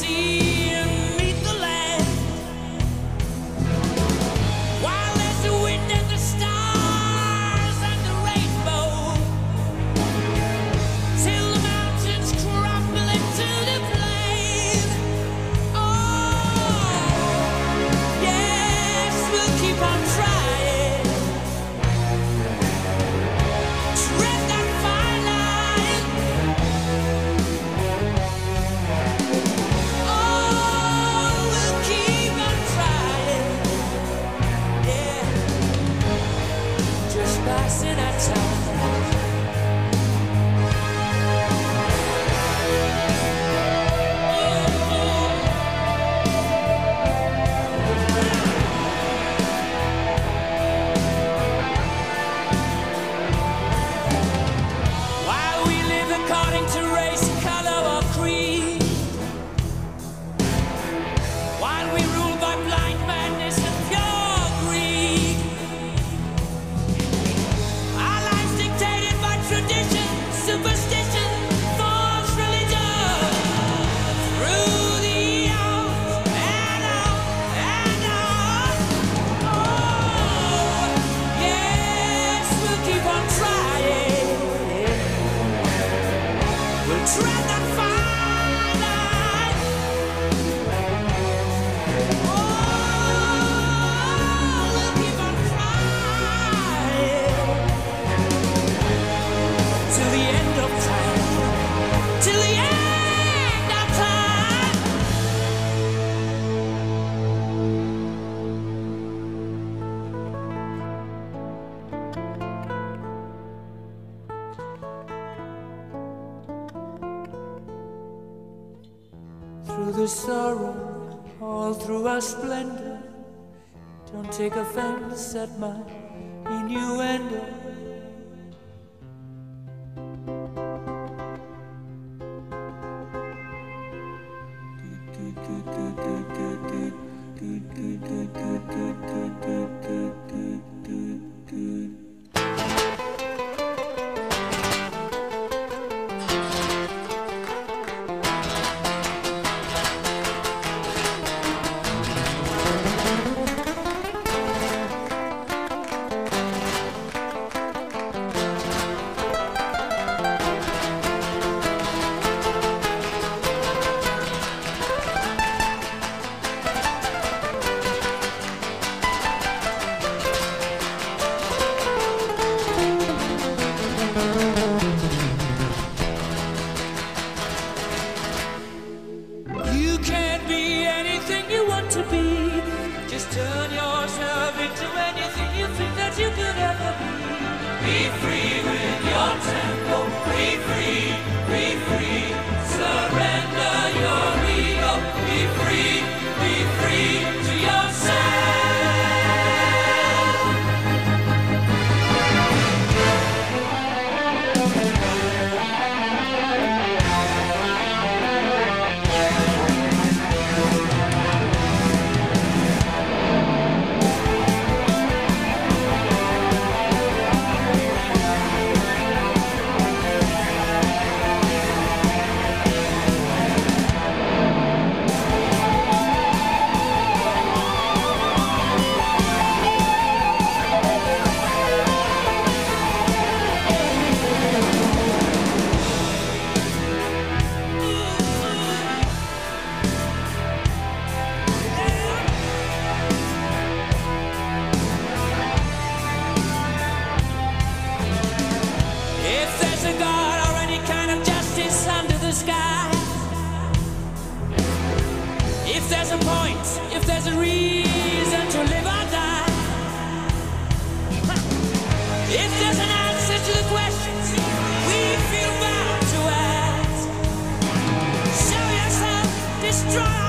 sea and meet the land. While there's the wind and the stars and the rainbow, till the mountains crumble into the plain. Oh, yes, we'll keep on trying. Tread that fine line. Oh, we'll keep on trying. Yeah, just passing our time. While we live according to race, color, or creed, while we rule by blind madness and pure greed, our lives dictated by tradition, superstition, false religion, through the years and on and on. Oh, yes, we'll keep on trying. We'll tread that fine line. Oh, we'll keep on trying till the end of time. Till the end of time. Through the sorrow, all through our splendor, don't take offense at my innuendo. You can't be anything you want to be. Just turn yourself into anything you think that you could ever be. Be free with your tempo. Be free, be free. Surrender your ego. Be free to yourself. If there's a God or any kind of justice under the sky, if there's a point, if there's a reason to live or die, if there's an answer to the questions we feel bound to ask, show yourself, destroy